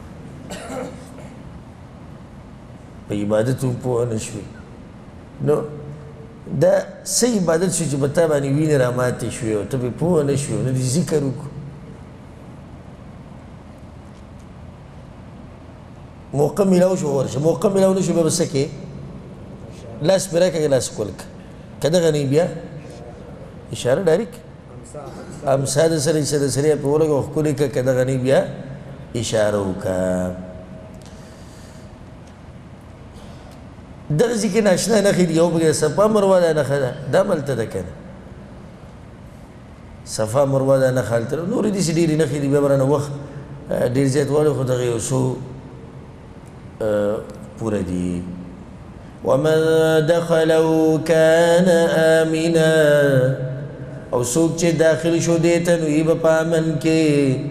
په عبادت هم پوه نه شوې نو دا څه عبادت شو چې په تا باندې وینې راماتې شوې او ته پرې پوه نه شوې نو دې ذکر وکړو موقع میلاو شو ورشه موقع میلاو نه شو بیا به څه کې لاس پرې راکړه لاس ښکل کړه که دغه نه بیا اشاره ډایرک امسا د سره چې د سرې په ولګه ښکلې کړه که دغه نه بیا اشاره وکړه دغه ځای کې ناشنا نښې دي یو پکې صفا مروه دا نښه ده دا هملته ده که نه صفا مروه دا نښه هلته ده نورې داسې ډېرې نښې دي بیا به رانه وخت ډېر زیات والی خو دغه یو څو پوره دي ومن دخله كان آمنا او څوک چې داخل شو دې ته نو یې به په امن کې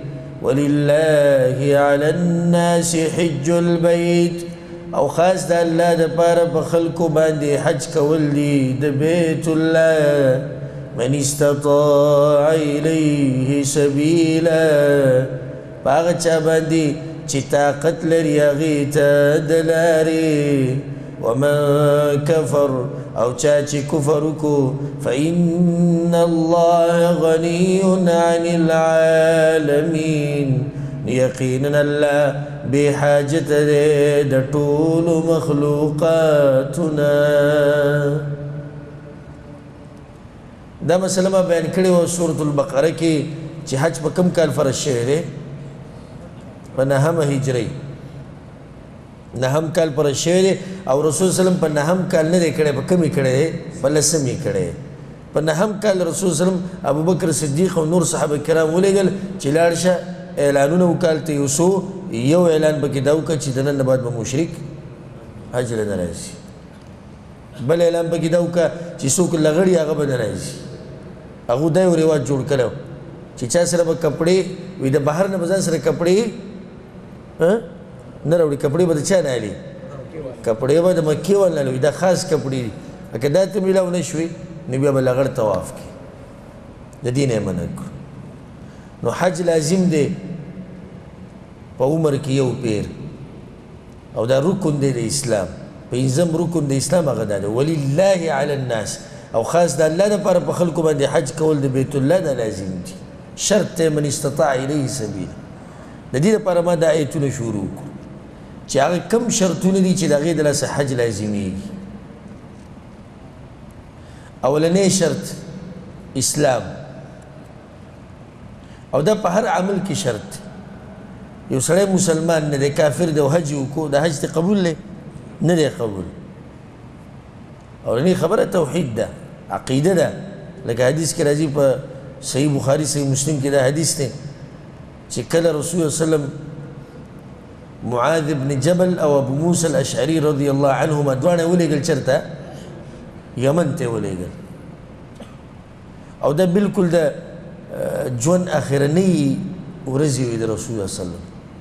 ولله علی الناس حج البیت او خاص د الله دپاره په خلکو باندې حج کول دي د بیت الله من استطاع الیه سبیلا په هغه چا باندې چې طاقت لري هغې ته د لارې ومن كفر او چا چې کفر وکړو فإن الله غني عن العالمين یقینا الله بے حاجت دی د ټولو مخلوقاتنا دا مسله ما بیان کړې وه سورة البقره کې چې حج په کوم کال فرض شوی دی په نهمه هجرۍ نهم کال فرض شوی دی او رسول صلی وسلم په نهم کال نه دی کړی په کوم یې کړی دی په لسم یې کړی په نهم کال رسول وسلم ابوبکر صدیق او نور صحابه کرام ولېږل چې لاړ شه اعلانونه وکالته یو څو یو اعلان پکې دا وکړه چې د نن نه بعد به مشرک حج له نه راځي بل اعلان پکې دا وکړه چې څوک لغړي هغه به نه راځي هغو دا یو رواج جوړ کړی چې چا سره به کپړې وي د بهر نه به ځان سره کپړې نه راوړي کپړې به د چا نه علي کپړې به د مکې ولنه وي دا خاص کپړې دي که دا ته میلاو نه شوې نو بیا به لغړ طواف کړي د دې نه یې منع کړو نو حج لازم دی په عمر کې یو پیر او دا رکن دی د اسلام پنځم رکن د اسلام هغه دا دی ولله علی الناس او خاص د الله دپاره په خلکو باندې حج کول د بیت الله دا لازم دي شرط دی من استطاع الیه سبیل د دې دپاره ما دا آیتونه شروع کړو چې هغه کم شرطونه دي چې د هغې د لاسه حج لازمیږي اولنی شرط اسلام او دا په هر عمل کې شرط یو سړی مسلمان نه دی کافر دی او حج وکړو د حج ته قبول دی نه دی قبول اولنی خبره توحید ده عقیده ده لکه حدیث کې راځي په صحیح بخاري صحیح مسلم کې دا حدیث دی چې کله رسول الله وسلم معاذ بن جبل او ابو موسی الاشعري رضی الله عنهما دواړه ولېږل چېرته یمن ته ولېږل او دا بالکل د ژوند اخرنۍ ورځې وې د رسول الله وسلم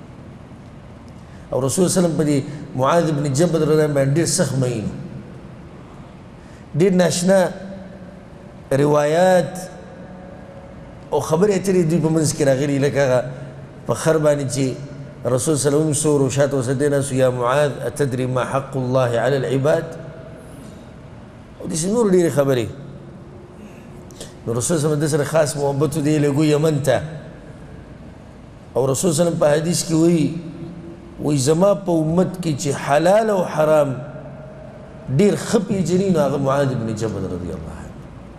او رسول الله وسلم په دې معاذ بن جبل رضی الله باندې ډېر سخت مین ډېر ناشنا روایات او خبرې اترې دوی په منځ کې راغلي لکه هغه په خر باندې چې رسول صلی الله علیه وسلم سور وشات وسدې ناسو یا معاذ اتدري ما حق الله علی العباد او داسې نور ډېرې خبرې نو رسول صلی الله علیه وسلم د سره خاص محبت دی لګو یمن ته او رسول صلی الله علیه وسلم په حدیث کې وایي زما په امت کې چې حلال او حرام ډېر ښه پېژني نو هغه معاذ بن جبل رضی الله عنه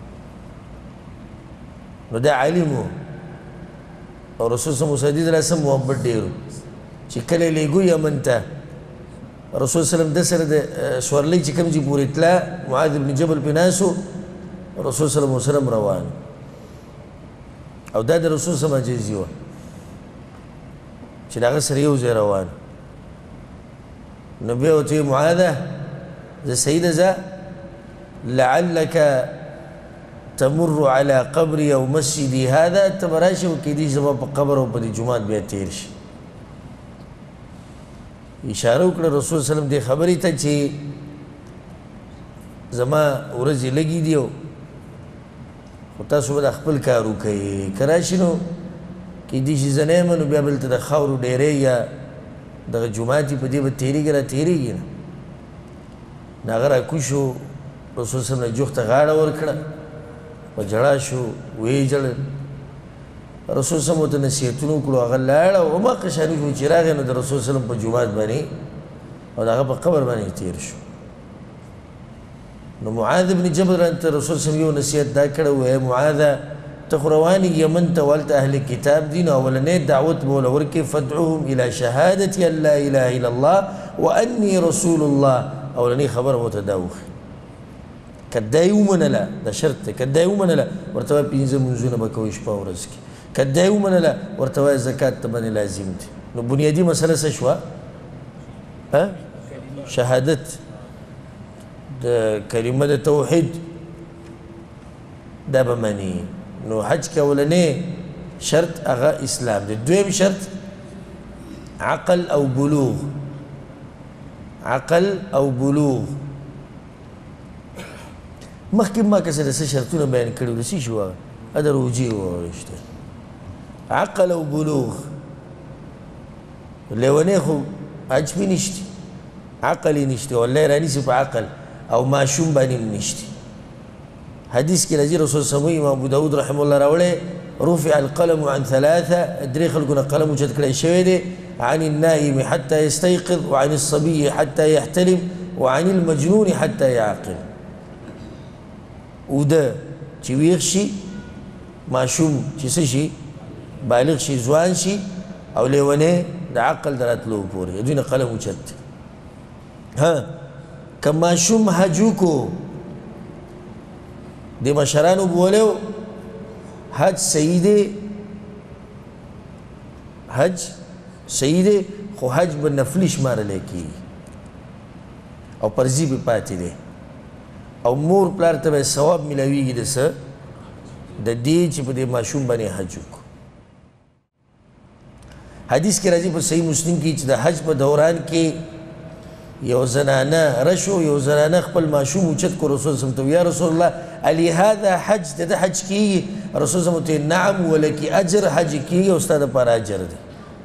نو دا عالم و او رسول صلی الله علیه وسلم محبت ډېر و چې کله لیږو یمن ته رسول صلی الله علیه وسلم د سره د سورلۍ چې کوم ځای پورې تله معاذ بن جبل پې ناست و رسول صلی الله علیه وسلم روان او دا د رسول صلی الله علیه وسلم عاجزي وه چې د هغه سره یو ځای روان نو بیا ورته ویې معاذه زه سیده ځه لعلک تمر على قبري او مسجدي هذا ته به راشې او کیدای شي زما په قبر او په دې جومات بیا تېر شي اشاره وکړه رسول صلی الله علیه وسلم دې خبرې ته چې زما ورځې لږې دي خو تاسو به د خپل کار وکئ که راشي نو کیدای شي زه نه یم نو بیا بلته د خاورو ډیرې یا دغه جومات یې په دې به تېرېږي را تېرېږي نه نو هغه راکوز شو رسول صلی الله علیه وسلم نه جوخته غاړه ورکړه په ژړا شو ویې ژړل رسول صلی الله علیه وسلم ورته نصیحتونه وکړو هغه لاړه او هماغه شانې شو چې راغی نو د رسول صلی الله علیه وسلم په جومات باندې او د هغه په قبر باندې تېر شو نو معاذ بن جبل ته رسول صلی الله علیه وسلم یو نصیحت دا کړی و ای معاذه ته خو روان یې یمن ته هلته اهل کتاب دي نو اولنی دعوت به ورله ورکړې فادعوهم الى شهادة ان لا اله الا الله واني رسول الله اولنی خبره ورته دا وښي که دا یې ومنله دا شرط دی که دا یې ومنله ورته وایه پنځه لمونځونه به کوئ شپه ورځ کې که دا یې ومنله ورته وایه زکات ته باندې لازم دی نو بنیادي مسله څه شوه شهادت د کلمه د توحید دا به مني نو حج کې اولنی شرط هغه اسلام دی دویم شرط عقل او بلوغ عقل او بلوغ مخکې ما که څه د څه شرطونه بیان کړي وو د څه شي وه د روجې وویشته عقل او بلوغ لیونی خو حج پې نشته عقل یې نشته والله یې رانیسي په عقل او ماشوم باندې هم نشته حدیث کې راځي رسول صلی الله امام ابو داود رحمه الله راوړی رفع القلم عن ثلاثه درې خلکو نه قلم اوچت کړی شوی دی عن النائم حتى يستيقظ وعن الصبي حتى يحتلم وعن المجنون حتى يعقل وده چې ویښ شي ماشوم چې څه شي بالغ شي ځوان شي او لیونی د عقل د راتلو پورې دوی نه قلم اوچت ها که ماشوم حج وکړو د مشرانو بولو حج صحیح دی حج صحیح دی خو حج به نفلي شمارلی کېږي او پرځي به پاتې دی او مور پلار ته به ثواب میلاویږي د څه د دې چې په دې ماشوم باندې حج وکړو حدیث کې راځي په صحیح مسلم کې چې د حج په دوران کې یو زنانه رشو یو زنانه خپل ماشوم اوچت کو رسول صلی الله علیه وسلم یا رسول الله علی هذا حج د حج کیږي رسول صلی الله علیه وسلم نعم ولکی اجر حج کیږي او ستاسو لپاره اجر دی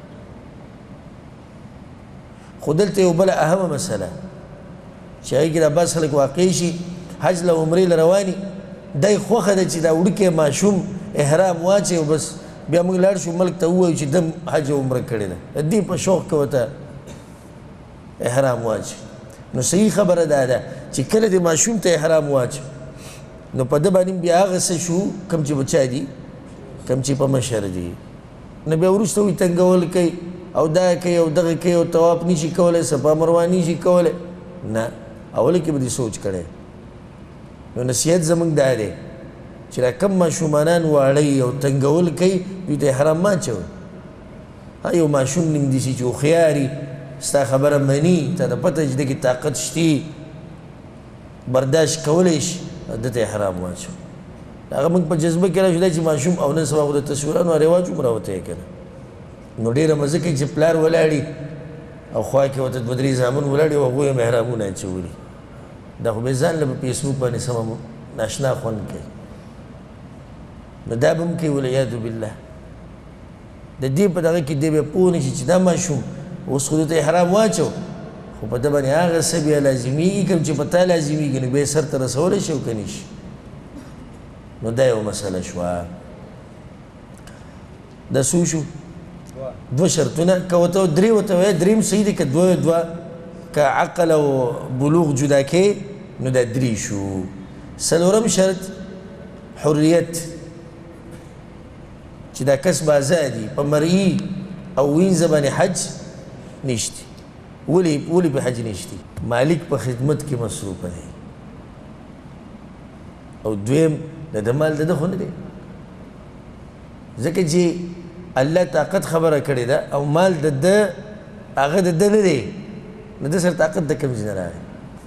خو دلته یو بله اهمه مسله چې هغې کې دا بعض خلک واقع شي حج له عمرې له رواني دی خوښه ده چې دا وړوکی ماشوم احرام واچوي او بس بیا موږ لاړ شو ملک ته ووایو چې دم حج او عمره کړې ده د دې په شوق کې ورته احرام واچوي نو صحیح خبره دا ده چې کله د ماشوم ته احرام واچوي نو په ده باندې بیا هغه څه شو کوم چې بچا دي کوم چې په مشر دي نو بیا وروسته وایي تنګول کوي او دا کوي او دغه کوي او طواف نشي کولی صفا مروه نشي کولی نه اوله کې به دې سوچ کړی نو نصیحت زموږ دا دی چې دا کم ماشومانان واړه او تنګول کوي دوی ته احرام مه اچوئ یو ماشوم نیم داسې چې هوښیار ستا خبره مني تا ته پته چې دې کې طاقت شتي برداشت کولی شي ده ته احرام واچو هغه موږ په جذبه کې راشو دا چې ماشوم او نن سبا خو د تصویرانو رواج هم راوتی یې که نه نو ډېره مزه کوي چې پلار ولاړي او خوا کې ورته دوه درې زامن ولاړي او هغوی یې محرامونه اچولي دا خو بې ځان له په فیسبوک باندې سمه ناشنا خوند کوي نو دا به هم کوي والعیاذ بالله د دې په دغه کې دی بیا پوه نه شي چې دا ماشوم اوس خو دته احرام واچو خو په ده باندې هغه څه بیا لازمیږي کوم چې په تا لازمیږي نو بیا سر ته رسولی شي او که نه شي نو دا یو مسله شوه دا څو شو دوه شرطونه که ورته درې ورته وایه درې هم صحیح دی که دوه که عقل او بلوغ جدا کې نو دا درې شو. څلورم شرط حریت چې دا کس به ازادي په مرئي او وینځه باندې حج نشتی. ولې په حج نشتی؟ مالک په خدمت کې مصروفه دی او دویم د مال د ده خو نه دی ځکه چې الله طاقت خبره کړې ده او مال د ده هغه د ده نه دی نو ده سره طاقت د کوم ځای نه راغی.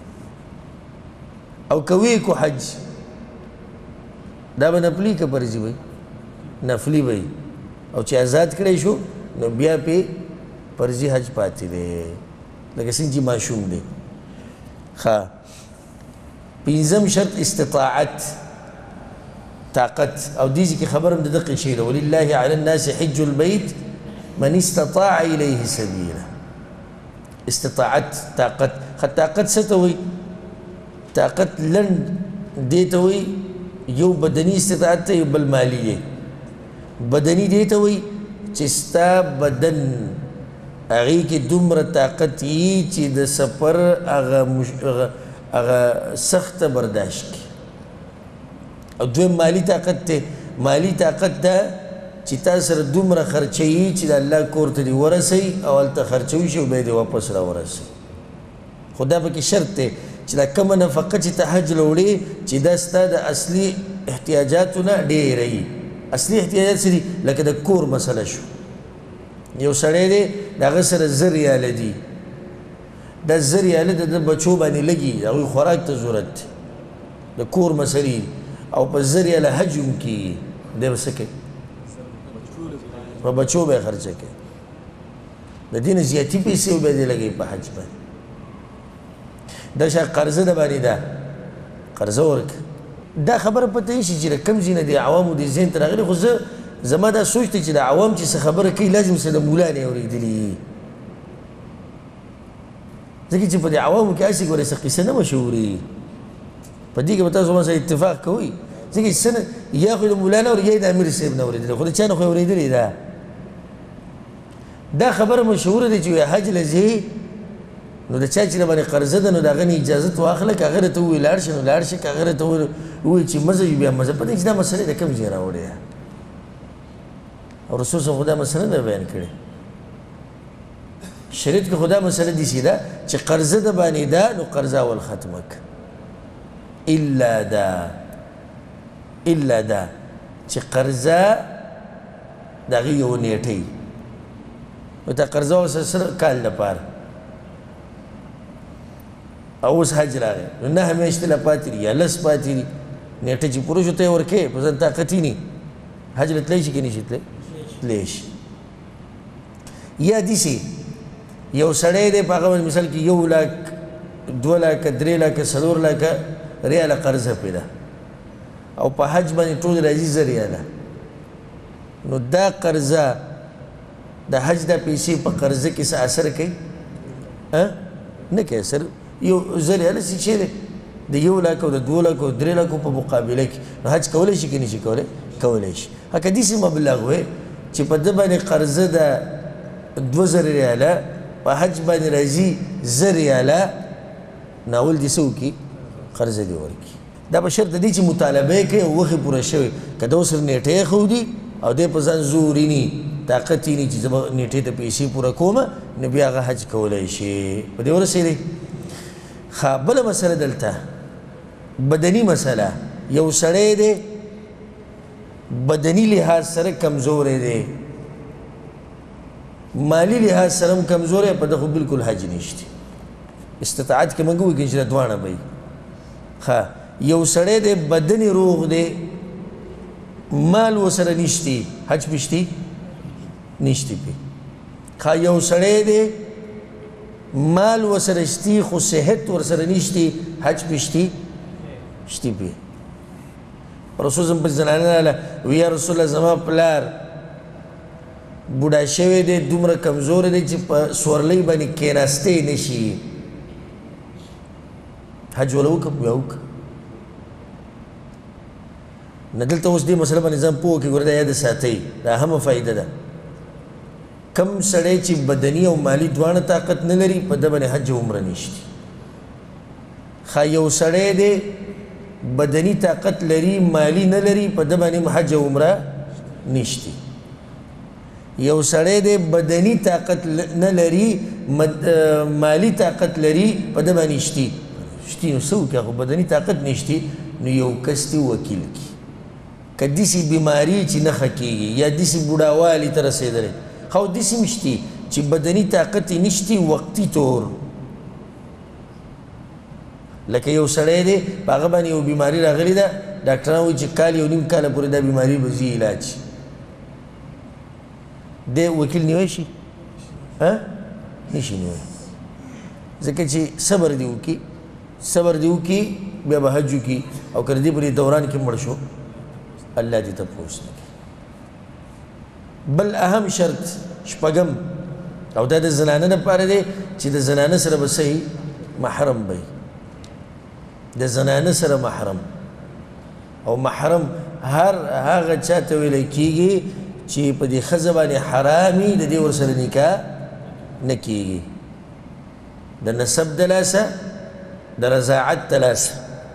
او که ویې کو حج دا به نفلي که فرضي وي؟ نفلي وي. او چې آزاد کړی شو نو بیا پې فرضي حج پاتې دی لکه څنګه چې ماشوم دی. ښه پنځم شرط استطاعت طاقت او دې کې خبر هم د دقیق شی ده ولله علی الناس حج البيت من استطاع الیه سبیلا. استطاعت طاقت طاقت څه ته وایي؟ طاقت لنډ دې ته وایي یو بدني استطاعت ته یو بل مالی دی. بدني دې ته وایي چې ستا بدن هغې کې دومره طاقت یي چې د سفر هغه سخته برداشت کړي. او دویم مالی طاقت دی. مالی طاقت ده چې تا سره دومره خرچه یي چې د الله کور ته دې ورسوي او هلته خرچه وشي او بیا دې واپس راورسوي. خو دا پکې شرط دی چې دا کومه نفقه چې ته حج له وړې چې دا ستا د اصلي احتیاجاتو نه ډېره وي. اصلي احتیاجات څه دي؟ لکه د کور مسله شو. یو سړی دی د هغه سره 1000 ریاله دي. دا 1000 ریاله د بچو باندې لګي د هغوی خوراک ته ضرورت دی د کور مسلې او په 1000 ریاله حج هم کېږي دی به څه کوي؟ په بچو به یې خرچه کوي. د دې نه زیاتي پیسې به دې لګوي په حج باندې. دا شاید قرضه د باندې ده قرضه ورکړه. دا خبره پته یې شي چې د کوم ځای نه د عوامو د ذهن ته راغلي. خو زما دا سوچ دی چې د عوام چې څه خبره کوي لازم څه د مولا نه یې اورېدلي ځکه چې په دې عوامو کې هسې ګورې څه قصه نه مشهورې په دې کې به تاسو ما سره اتفاق کوئ ځکه چې څه نه یا خو د مولا نه اوري یا د امیر صاحب نه اورېدلي خو د چا نه خو یې اورېدلې ده. دا خبره مشهوره دی چې حج له ځې نو د چا چې باندې قرضه ده نو د هغه نه اجازت واخله که هغه راته ووایي لاړ شه نو لاړ شه که هغه راته ووایي چې مزه وي بیا مزه پته چې دا مسله د کوم ځای راوړې ده. او رسول صلی الله علیه وسلم خدا مسله نه بیان کړې. شریعت کې خدا مسله داسې ده چې قرضه د باندې ده نو قرضه اول ختمه کړه الا دا چې قرضه د هغې یو نیټه وي نو تا قرضه ورسره کال لپاره او اوس حج راغی نو 9 میاشتې له پاتې دي یا 10 پاتې دي نیټه چې پوره شو ته یې ورکوې په ځان طاقت یې نه حج له تللی شي که نه شي تللی شي. یا داسې یو سړی دی په هغه باندې مثال کې 1 لاک 2 لاکه 3 لاکه 4 لاکه ریاله قرضه پرې ده او په حج باندې ټول راځي 1000 ریاله نو دا قرضه د حج دا پیسې په قرضه کې څه اثر کوي؟ نه کوي اثر. یو 1000 ریاله څه شی دی د 1 لاک او د 2 لاک او 3 لاکو په مقابله کې نو حج کولی شي که نه شي کولی؟ کولی شي. که داسې مبلغ وی چې په ده باندې قرضه ده 2000 ریاله په حج باندې راځي 1000 ریاله نو اول دې څه وکړي؟ قرضه دې ورکړي. دا په شرط دی چې مطالبه یې کوي او وخت یې پوره شوی. که ده ورسره نیټه یې ښودي او دی په ځان زور یې نه طاقت یې نه چې زه به نیټې ته پیسې پوره کوم نو بیا هغه حج کولی شي. په دې ورسېدی. ښه بله مسله دلته بدني مسله. یو سړی دی بدني لحاظ سره کمزوری دی مالی لحاظ سره هم کمزوری په ده خو بلکل حج نشته. استطاعت کې موږ وایو چې دا دواړه به وي. ښه یو سړی دی بدن یې روغ دی مال ورسره نشته حج پې شته نشته پې. ښه یو سړی دی مال ورسره شته خو صحت ورسره نشته حج پې شته شته پې. رسول زم په زنانه وی یا رسول الله زما پلار بوډا شوی دی دومره کمزور دی چې په سورلۍ باندې کېناستی نه شي حج وله وکړم یا وکړه نه دلته اوس دې مسله باندې ځان پوه کړي ګوره دا یاد ساتئ دا اهمه فایده ده. کم سړی چې بدني او مالی دواړه طاقت نه لري په ده باندې حج او عمره نشتی ښه یو سړی دی بدني طاقت لري مالی نه لري په ده باندې حج او عمره نشتی یو سړی دی بدني طاقت نه لري مالی طاقت لري په ده باندې شتي نو څه وکړي خو بدني طاقت نشتی نو یو کس دی وکیل کړي که داسې بیماري چې نه ښه کېږي یا داسې بوډاوالي ته رسېدلی خو داسې هم شتي چې بدني طاقت یې نشتي وقتي طور لکه یو سړی دی په هغه باندې یو بیماري راغلې ده ډاکټران وایي چې کال یو نیم کاله پورې دا بیماري به ځي علاج شي دی وکیل نیوی شي نشي نیوی ځکه چې صبر دې وکړي بیا به حج وکړي او که د دې پورې دوران کې مړ شو الله دې تپوس نه کوي بل اهم شرط شپږم او دا د زنانه لپاره دی چې د زنانه سره به صحیح محرم به د زنانه سره محرم او محرم هر هغه چا ته ویلی کېږي چې په دې ښځه باندې حرامي د دې ورسره نکاح نه کېږي د نسب د لاسه د رضاعت د لاسه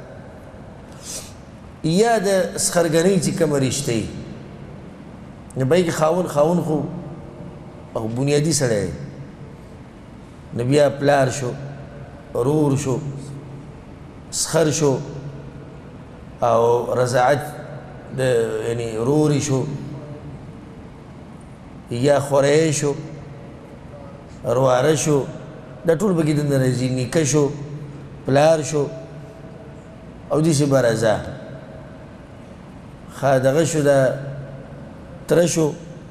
یا د سخرګنۍ چې کومه رشته یي نو به یې خاون خو او بنیادي سړی دی نو بیا پلار شو رور شو سخر شو او رضاعت د یعنی روري شو یا خوری شو رواره شو دا ټول پکې دنده راځي نیکه شو پلار شو او داسې به رضا ښه دغه شو دا تره شو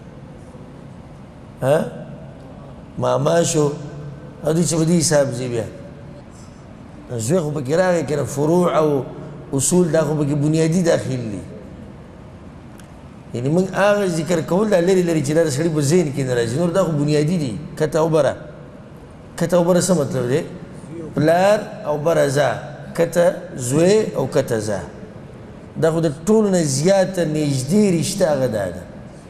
ماما شو او دې چې په دې حساب ځي بیا زوی خو پکې راغی که نه فروع او اصول دا خو پکې بنیادي داخل دي یعنی موږ هغه ذکر کول دا لرې لرې چې دا د سړي په ذهن کې نه راځي نور دا خو بنیادي دي کته او بره څه مطلب دی پلار او بره زه کته زوی او کته زه دا خو د ټولو نه زیاته نږدې رشته هغه دا ده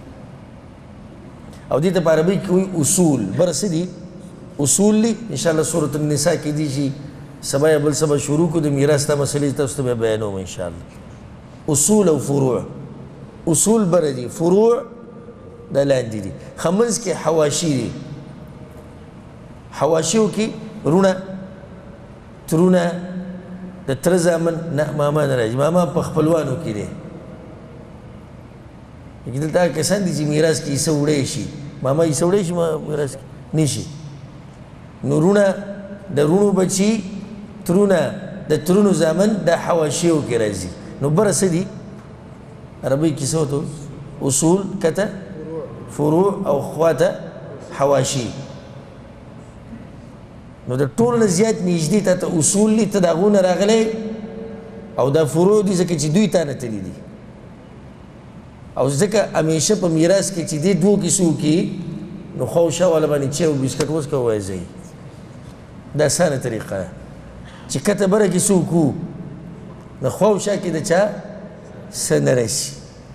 او دې ته په عربۍ کې وایي اصول بره څه دي اصول دي انشاءالله سورة النساء کې دي چې سبا یا بل سبا شروع کړو د میراث دا مسلې تاسو ته بیا بیانوم انشاءالله اصول او فروع اصول بره دي فروع دا لاندې دي ښه منځ کې حواشي دي حواشیو کې رونه ترونه د تره زامن نه ماما نه راځي ماما په خپلوانو کې دی دلته هغه کسان دي چې میراث کې حصه وړی شي ماما حصه وړی شي میراث کې نشي نو رونه د رونو بچي ترونه د ترونو زامن د حواشیو کې راځي نو بره څه دي عربي کې څه وته اصول کته فروع او خواته حواشي نو د ټولو نه زیات نږدې تا ته اصول دي ته د هغو نه راغلی او دا فروع دي ځکه چې دوی تا نه تللي دي او ځکه همیشه په میراث کې چې دې دوو کې څه وکړي نو خواوشا والا باندې چای او بسکټ وڅښه ووایه ځئ دا اسانه طریقه ده چې کته بره کې څه وکړو نو خواوشا کې د چا څه نه رسي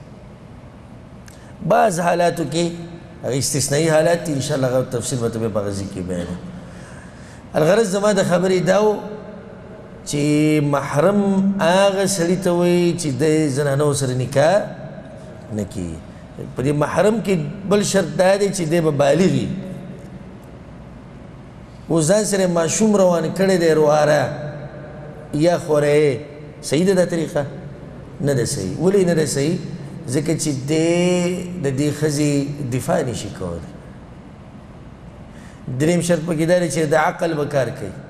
بعض حالاتو کې هغه استثنایي حالات دي انشاءالله هغه تفصیل به ته بیا په هغه ځای کې بیانوم الغرض زما د خبرې دا و چې محرم هغه سړي ته وایي چې د زنانو سره نکاح نه کېږي په دې محرم کې بل شرط دا دی چې دی به بالغ وي اوس ځان سره ماشوم روان کړی دی رواره یا خوری صحیح ده دا طریقه نه ده صحیح ولې نه ده صحیح ځکه چې دی د دې ښځې دفاع نشي کولی دریم شرط پکې دا دی چې د عقل به کار کوي